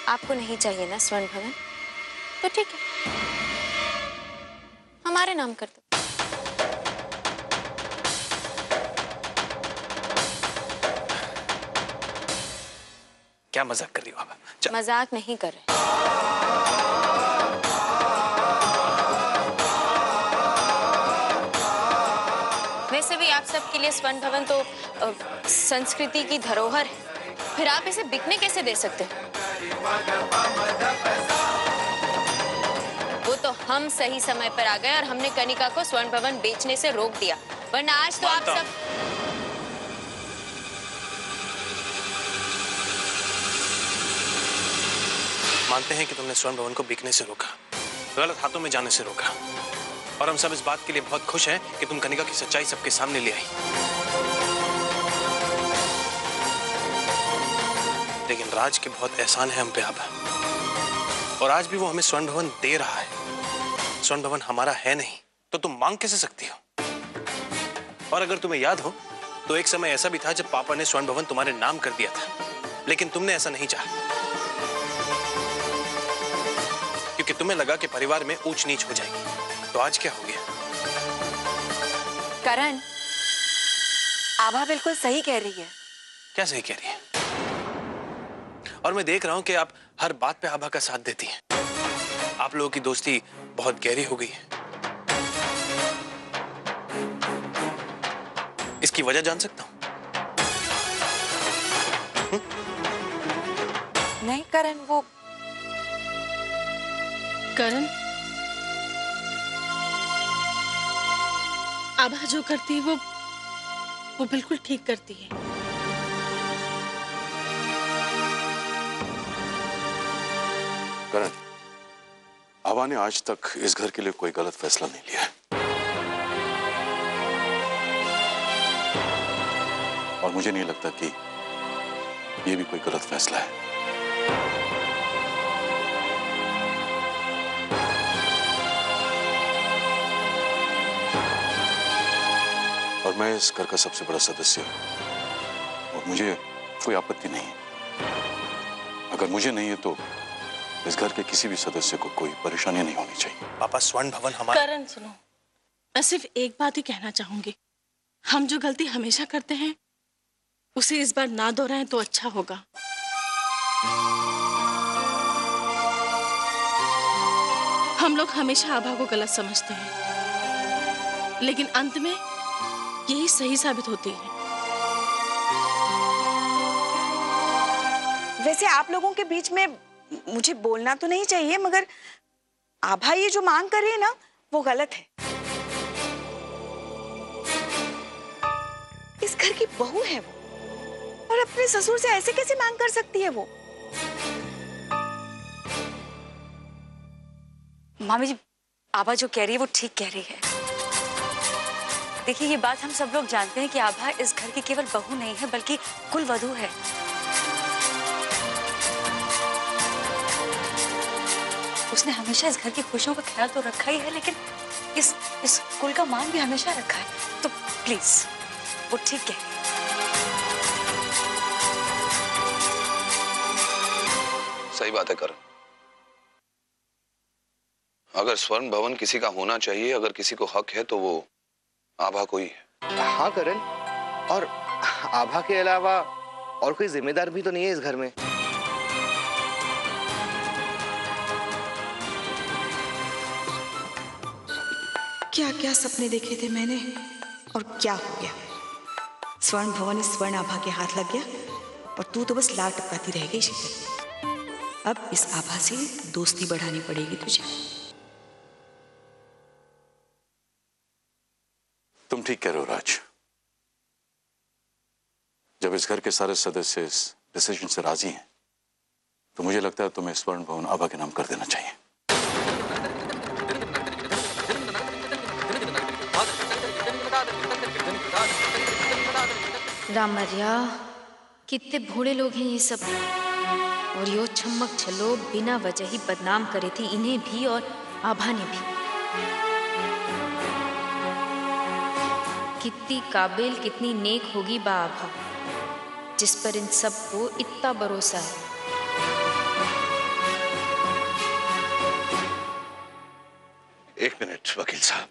आपको नहीं चाहिए ना स्वर्ण भवन, तो ठीक है, हमारे नाम कर दो। क्या मजाक कर रही हो आप? मजाक नहीं कर रहे। वैसे भी आप सबके लिए स्वर्ण भवन तो संस्कृति की धरोहर है, फिर आप इसे बिकने कैसे दे सकते हैं? वो तो हम सही समय पर आ गए और हमने कनिका को स्वर्ण भवन बेचने से रोक दिया, वरना आज तो आप सब मानते हैं कि तुमने स्वर्ण भवन को बिकने से रोका, गलत हाथों में जाने से रोका, और हम सब इस बात के लिए बहुत खुश हैं कि तुम कनिका की सच्चाई सबके सामने ले आई। लेकिन राज के बहुत एहसान है हम पे आभा, और आज भी वो हमें स्वर्ण भवन दे रहा है। स्वर्ण भवन हमारा है नहीं तो तुम मांग कैसे सकती हो? और अगर तुम्हें याद हो तो एक समय ऐसा भी था जब पापा ने स्वर्ण भवन तुम्हारे नाम कर दिया था, लेकिन तुमने ऐसा नहीं चाहा, क्योंकि तुम्हें लगा कि परिवार में ऊंच नीच हो जाएगी। तो आज क्या हो गया? करण, आभा बिल्कुल सही कह रही है। क्या सही कह रही है? और मैं देख रहा हूं कि आप हर बात पे आभा का साथ देती हैं। आप लोगों की दोस्ती बहुत गहरी हो गई है। इसकी वजह जान सकता हूं? नहीं करण, वो करण, आभा जो करती है वो बिल्कुल ठीक करती है। करण, आभा ने आज तक इस घर के लिए कोई गलत फैसला नहीं लिया है, और मुझे नहीं लगता कि ये भी कोई गलत फैसला है। और मैं इस घर का सबसे बड़ा सदस्य हूं, और मुझे कोई आपत्ति नहीं है। अगर मुझे नहीं है तो इस घर के किसी भी सदस्य को कोई परेशानी नहीं होनी चाहिए। पापा, स्वर्ण भवन हमारा। करण सुनो, मैं सिर्फ एक बात ही कहना चाहूंगी, हम जो गलती हमेशा करते हैं उसे इस बार ना दोहराएं तो अच्छा होगा। हम लोग हमेशा आभा को गलत समझते हैं, लेकिन अंत में यही सही साबित होती है। वैसे आप लोगों के बीच में मुझे बोलना तो नहीं चाहिए, मगर आभा ये जो मांग कर रही है ना, वो गलत है। इस घर की बहू है वो, और अपने ससुर से ऐसे कैसे मांग कर सकती है वो? मामी जी, आभा जो कह रही है वो ठीक कह रही है। देखिए, ये बात हम सब लोग जानते हैं कि आभा इस घर की केवल बहू नहीं है बल्कि कुलवधू है। उसने हमेशा इस घर की खुशियों का ख्याल तो रखा ही है, लेकिन इस कुल का मान भी हमेशा रखा है। तो प्लीज, वो ठीक कह रही है। सही बात है करण। अगर स्वर्ण भवन किसी का होना चाहिए, अगर किसी को हक है, तो वो आभा को ही है। हाँ करण, और आभा के अलावा और कोई जिम्मेदार भी तो नहीं है इस घर में। क्या क्या सपने देखे थे मैंने, और क्या हो गया? स्वर्ण भवन इस स्वर्ण आभा के हाथ लग गया, और तू तो बस लार टपकाती रह गई शीतल। अब इस आभा से दोस्ती बढ़ानी पड़ेगी तुझे। तुम ठीक कह रहे हो राज। जब इस घर के सारे सदस्य इस डिसीजन से राजी हैं, तो मुझे लगता है तुम्हें स्वर्ण भवन आभा के नाम कर देना चाहिए। रामरिया, कितने भोले लोग हैं ये सब, और यो छम्मक छलो बिना वजह ही बदनाम करे थी इन्हें भी और आभा ने भी। कितनी काबिल, कितनी नेक होगी बा आभा, जिस पर इन सबको इतना भरोसा है। एक मिनट वकील साहब।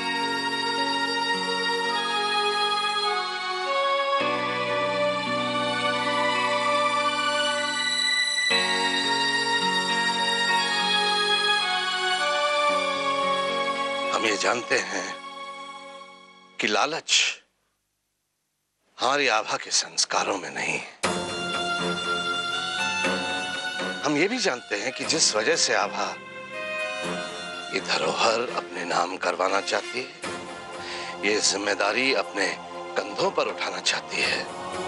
हम ये जानते हैं कि लालच हमारी आभा के संस्कारों में नहीं। हम ये भी जानते हैं कि जिस वजह से आभा ये धरोहर अपने नाम करवाना चाहती है, ये जिम्मेदारी अपने कंधों पर उठाना चाहती है,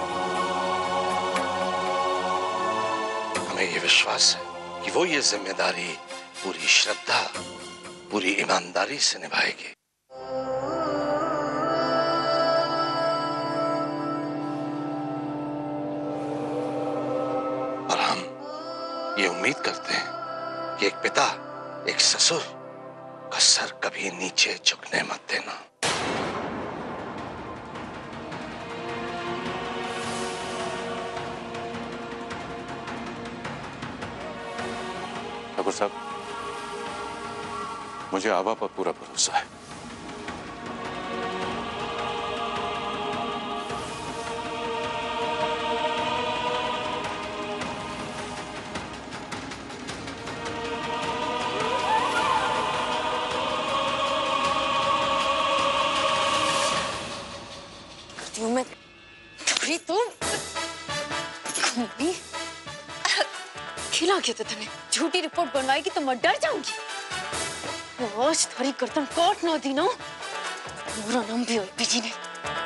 हमें ये विश्वास है कि वो ये जिम्मेदारी पूरी श्रद्धा, पूरी ईमानदारी से निभाएगी। और हम ये उम्मीद करते हैं कि एक पिता, एक ससुर का सर कभी नीचे झुकने मत देना। ठाकुर साहब, मुझे आभा पर पूरा भरोसा है। मैं तुम खिला के तो तूने झूठी रिपोर्ट बनवाएगी तो मैं डर जाऊंगी। आज थारी गर्दन काट ना दी ना, पूरा नाम भी ओपी जी ने।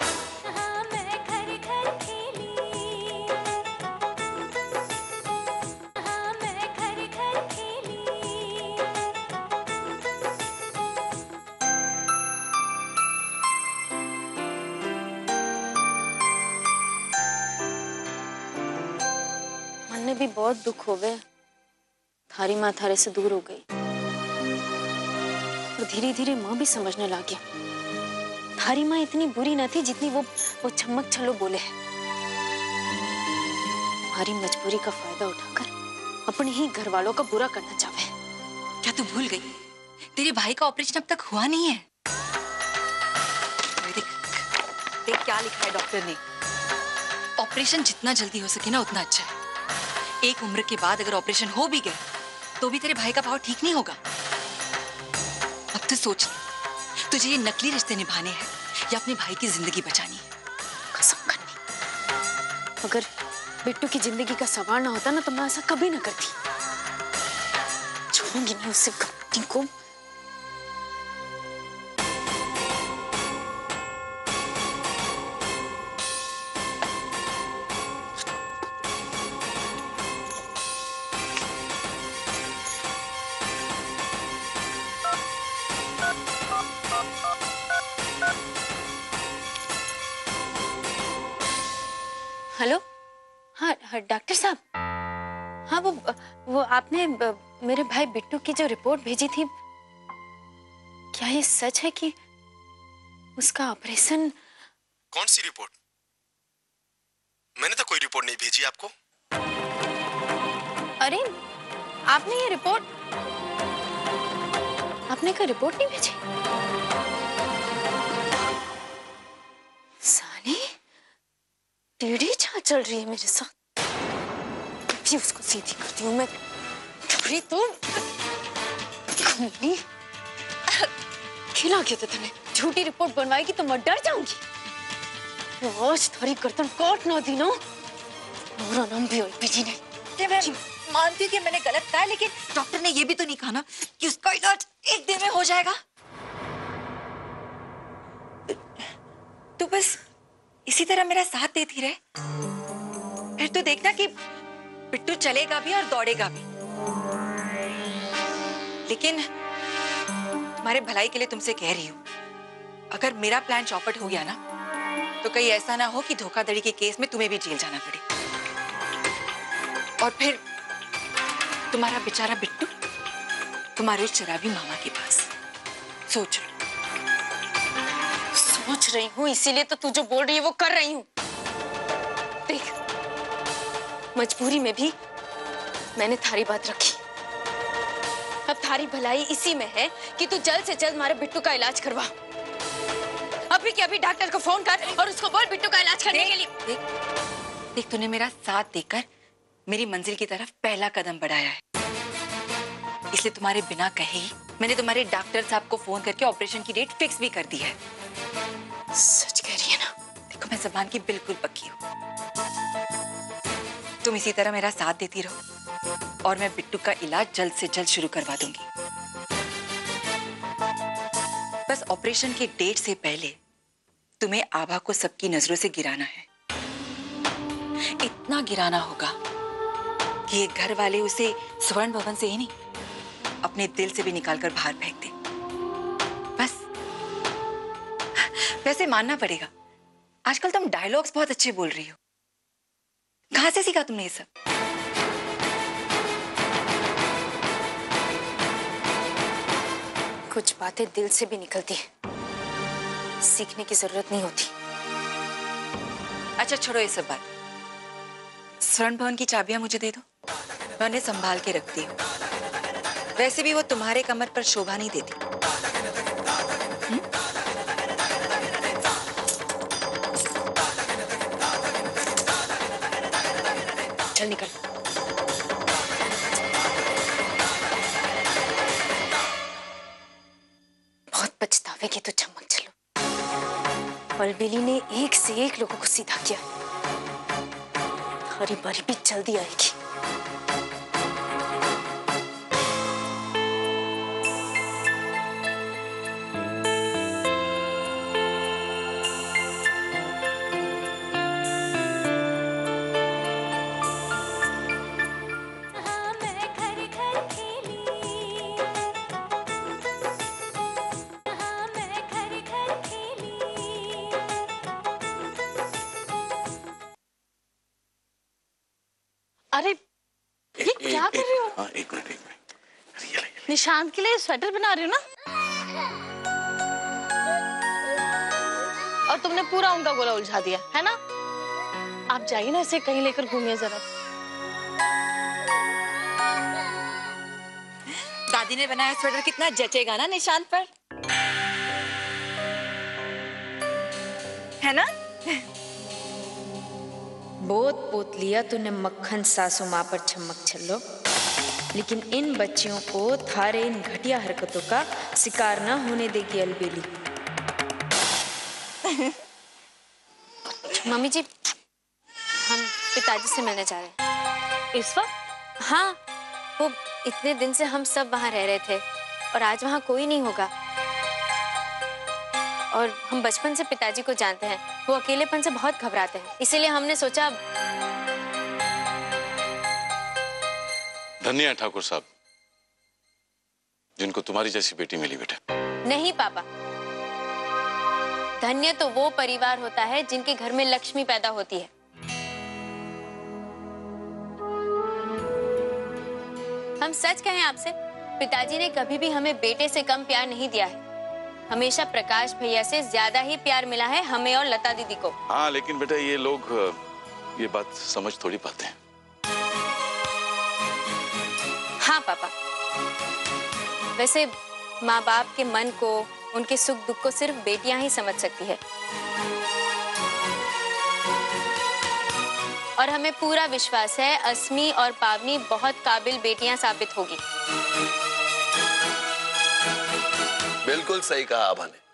मन भी बहुत दुख हो गए, थारी माँ थारे से दूर हो गई। और धीरे धीरे माँ भी समझने लगी थारी माँ इतनी बुरी न थी जितनी वो छम्मक छल्लो बोले है। हमारी मजबूरी का फायदा उठाकर अपने ही घर वालों का बुरा करना चाहे। क्या तू भूल गई तेरे भाई का ऑपरेशन अब तक हुआ नहीं है? देख क्या लिखा है डॉक्टर ने। ऑपरेशन जितना जल्दी हो सके ना उतना अच्छा है। एक उम्र के बाद अगर ऑपरेशन हो भी गया तो भी तेरे भाई का भाव ठीक नहीं होगा। अब तो सोच तुझे ये नकली रिश्ते निभाने हैं या अपने भाई की जिंदगी बचानी है। कसम करनी, अगर बिट्टू की जिंदगी का सवाल ना होता ना तो मैं ऐसा कभी ना करती। छोड़ूंगी नहीं उससे गप्पी को। हेलो, हाँ डॉक्टर साहब। हाँ वो आपने मेरे भाई बिट्टू की जो रिपोर्ट भेजी थी, क्या ये सच है कि उसका ऑपरेशन? कौन सी रिपोर्ट? मैंने तो कोई रिपोर्ट नहीं भेजी आपको। अरे आपने ये रिपोर्ट, आपने कोई रिपोर्ट नहीं भेजी? सानी टेढ़ी छा चल रही है मेरे साथ। भी उसको सीधी करती हूँ मैं। तुम खिला के तो तूने झूठी रिपोर्ट बनवाएगी तो मैं डर जाऊंगी। आज थारी गर्दन काट ना दी ना, पूरा नाम भी ओपी जी ने। मैं मानती हूँ कि मैंने गलत कहा, लेकिन डॉक्टर ने ये भी तो नहीं कहा ना कि उसका इलाज एक दिन में हो जाएगा। तू बस इसी तरह मेरा साथ देती रहे, फिर तो देखना कि बिट्टू चलेगा भी और दौड़ेगा भी। लेकिन हमारे भलाई के लिए तुमसे कह रही हूँ, अगर मेरा प्लान चौपट हो गया ना तो कहीं ऐसा ना हो कि धोखाधड़ी के केस में तुम्हें भी जेल जाना पड़े और फिर तुम्हारा बेचारा बिट्टू तुम्हारे उस शराबी मामा के पास। सोच रही हूँ, इसीलिए तो तू जो बोल रही है वो कर रही हूँ। देख, मजबूरी में भी मैंने थारी बात रखी। अब अब थारी भलाई इसी में है कि तू जल्द से जल्द हमारे बिट्टू का इलाज करवा। अभी के अभी डॉक्टर को फोन कर और उसको बोल बिट्टू का इलाज करने के लिए। देख तूने मेरा साथ देकर मेरी मंजिल की तरफ पहला कदम बढ़ाया है, इसलिए तुम्हारे बिना कहे ही मैंने तुम्हारे डॉक्टर साहब को फोन करके ऑपरेशन की डेट फिक्स भी कर दी है। सच कह रही है ना? देखो मैं ज़बान की बिल्कुल पक्की हूँ। तुम इसी तरह मेरा साथ देती रहो और मैं बिट्टू का इलाज जल्द से जल्द शुरू करवा दूंगी। बस ऑपरेशन के डेट से पहले तुम्हें आभा को सबकी नजरों से गिराना है। इतना गिराना होगा कि ये घर वाले उसे स्वर्ण भवन से ही नहीं, अपने दिल से भी निकालकर बाहर फेंक दे। बस वैसे मानना पड़ेगा, आजकल तुम डायलॉग्स बहुत अच्छे बोल रही हो। कहां से सीखा तुमने ये सब? कुछ बातें दिल से भी निकलती है, सीखने की जरूरत नहीं होती। अच्छा छोड़ो ये सब बात, स्वर्ण भवन की चाबियां मुझे दे दो, मैं उन्हें संभाल के रखती हूँ। वैसे भी वो तुम्हारे कमर पर शोभा नहीं देती। चल निकल। बहुत पछतावेगी तो चमक चलो। अलबेली ने एक से एक लोगों को सीधा किया, हरी बारी भी जल्दी आएगी। अरे ये क्या कर रहे हो? हाँ एक मिनट। ये ले। निशांत के लिए स्वेटर बना रही हो ना? और तुमने पूरा उनका गोला उलझा दिया है ना? आप जाइए ना, इसे कहीं लेकर घूमिए जरा। दादी ने बनाया स्वेटर कितना जचेगा ना निशांत पर, है ना? बहुत पोत लिया तूने मक्खन सासू माँ पर चमक छल्लो, लेकिन इन बच्चियों को थारे इन घटिया हरकतों का शिकार न होने देगी अलबेली। मम्मी जी, हम पिताजी से मिलने जा रहे हैं इस वक्त? हाँ, वो इतने दिन से हम सब वहाँ रह रहे थे और आज वहाँ कोई नहीं होगा। और हम बचपन से पिताजी को जानते हैं, वो अकेलेपन से बहुत घबराते हैं, इसीलिए हमने सोचा। धन्य है ठाकुर साहब जिनको तुम्हारी जैसी बेटी मिली बेटा। नहीं पापा, धन्य तो वो परिवार होता है जिनके घर में लक्ष्मी पैदा होती है। हम सच कहें आपसे, पिताजी ने कभी भी हमें बेटे से कम प्यार नहीं दिया है। हमेशा प्रकाश भैया से ज्यादा ही प्यार मिला है हमें और लता दीदी को। हाँ लेकिन बेटा ये लोग ये बात समझ थोड़ी पाते हैं। हाँ पापा, वैसे माँ बाप के मन को, उनके सुख दुख को सिर्फ बेटियां ही समझ सकती है। और हमें पूरा विश्वास है अस्मी और पावनी बहुत काबिल बेटियां साबित होगी। बिल्कुल सही कहा आभा ने।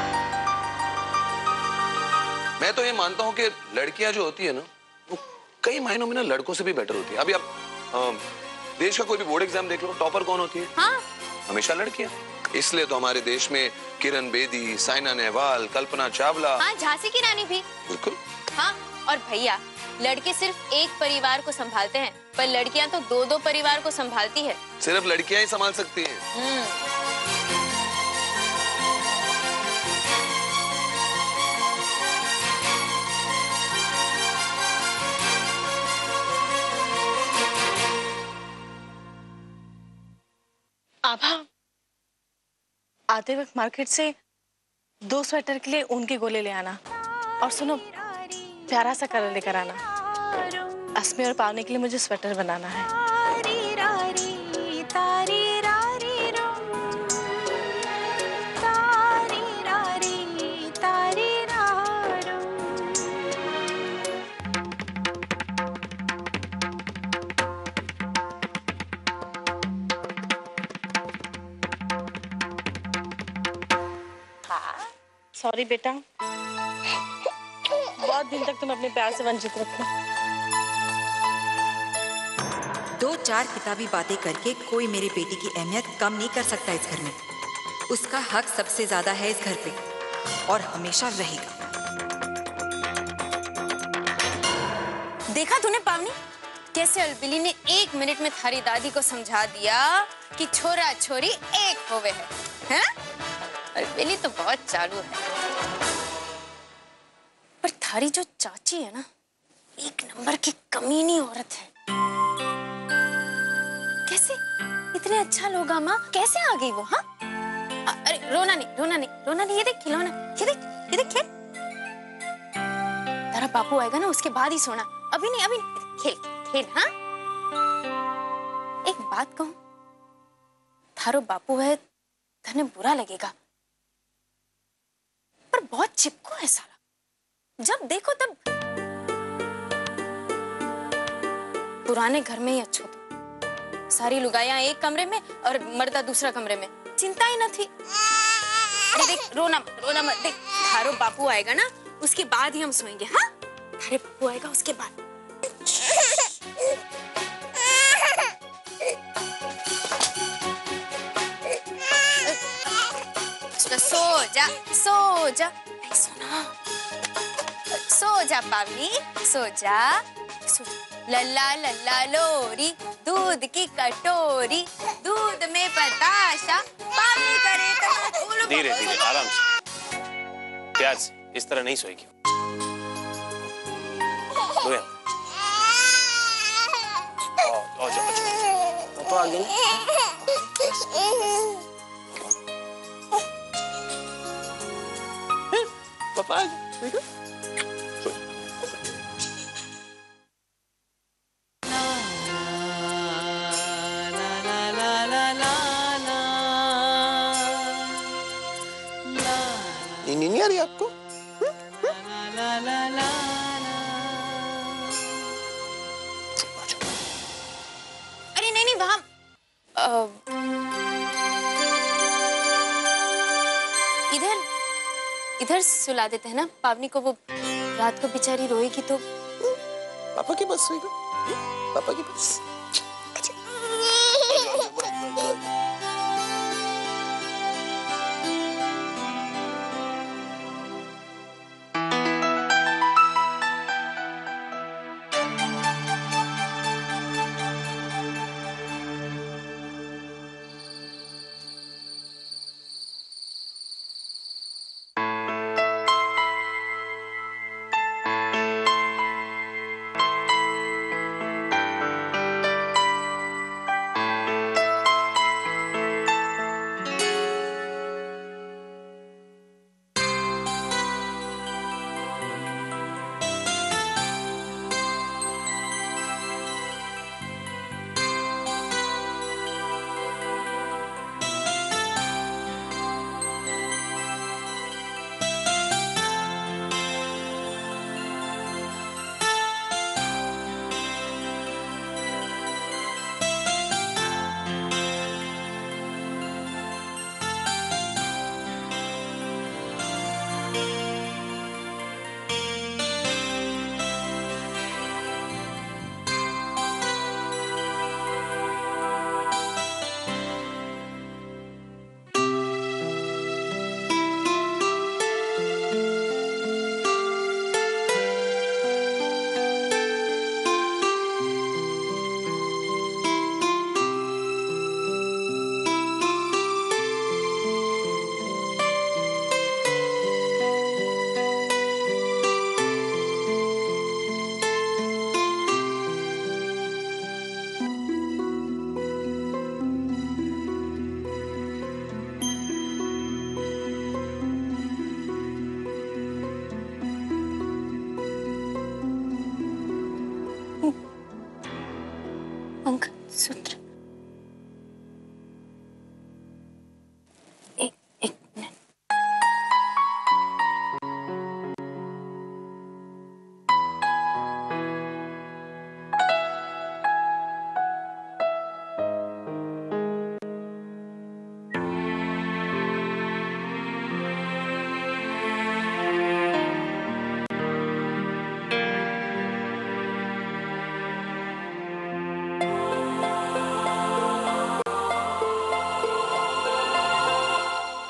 मैं तो ये मानता हूं कि लड़कियां जो होती है ना, वो कई मायनों में ना लड़कों से भी बेटर होती है। अभी आप देश का कोई भी बोर्ड एग्जाम देख लो, टॉपर कौन होती है? हाँ, हमेशा लड़कियां। इसलिए तो हमारे देश में किरण बेदी, साइना नेहवाल, कल्पना चावला, हाँ झांसी की रानी भी। बिल्कुल। हाँ, और भैया, लड़के सिर्फ एक परिवार को संभालते हैं, पर लड़कियां तो दो दो परिवार को संभालती है। सिर्फ लड़कियां ही संभाल सकती हैं। आभा, आते वक्त मार्केट से 2 स्वेटर के लिए ऊन के गोले ले आना, और सुनो प्यारा सा कलर लेकर आना। अस्मी और पावनी के लिए मुझे स्वेटर बनाना है। सॉरी बेटा, बहुत दिन तक तुम अपने प्यार से वंचित रखे। 2-4 किताबी बातें करके कोई मेरे बेटे की अहमियत कम नहीं कर सकता इस घर में। उसका हक सबसे ज्यादा है इस घर पे और हमेशा रहेगा। देखा तूने पावनी, कैसे अलबिली ने 1 मिनट में थारी दादी को समझा दिया कि छोरा छोरी एक होवे है, हैं? अलबिली तो बहुत चालू है। पर थारी जो चाची है ना, 1 नंबर की कमीनी औरत है। कैसे इतने अच्छा लोग माँ कैसे आ गई वो? हाँ, अरे रोना नहीं, रोना नहीं, रोना नहीं। ये देख खिलौना, ये देख खेल। तेरा बापू आएगा ना, उसके बाद ही सोना, अभी नहीं, अभी खेल खेल। हाँ, एक बात कहूं, थारो बापू है, तने बुरा लगेगा, पर बहुत चिपको है साला। जब देखो तब पुराने घर में ही अच्छा था। सारी लुगाइयां एक कमरे में और मर्दा दूसरा कमरे में, चिंता ही न थी। अरे देख, रोना मत। देख, थारो बापू आएगा ना, उसके बाद ही हम सोएंगे। हाँ, थारे बापू आएगा उसके बाद। सो जा नहीं सोना, सो जा पावनी, सो जा। लल्ला लल्ला लोरी, दूध की कटोरी, दूध में बताशा, पावनी करे तो धीरे धीरे आराम से, प्यार से, इस तरह नहीं सोएगी। तो आगे पापा नहीं आ रही आपको? अरे नहीं वहां इधर सुला देते हैं ना पावनी को, वो रात को बेचारी रोएगी तो। पापा के पास सोएगा, पापा के पास।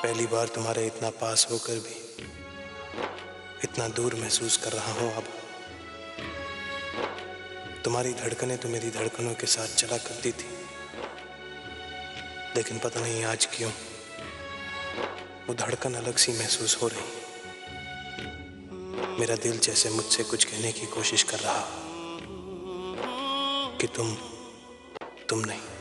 पहली बार तुम्हारे इतना पास होकर भी इतना दूर महसूस कर रहा हूं। अब तुम्हारी धड़कनें तो मेरी धड़कनों के साथ चला करती थी, लेकिन पता नहीं आज क्यों वो धड़कन अलग सी महसूस हो रही। मेरा दिल जैसे मुझसे कुछ कहने की कोशिश कर रहा कि तुम नहीं।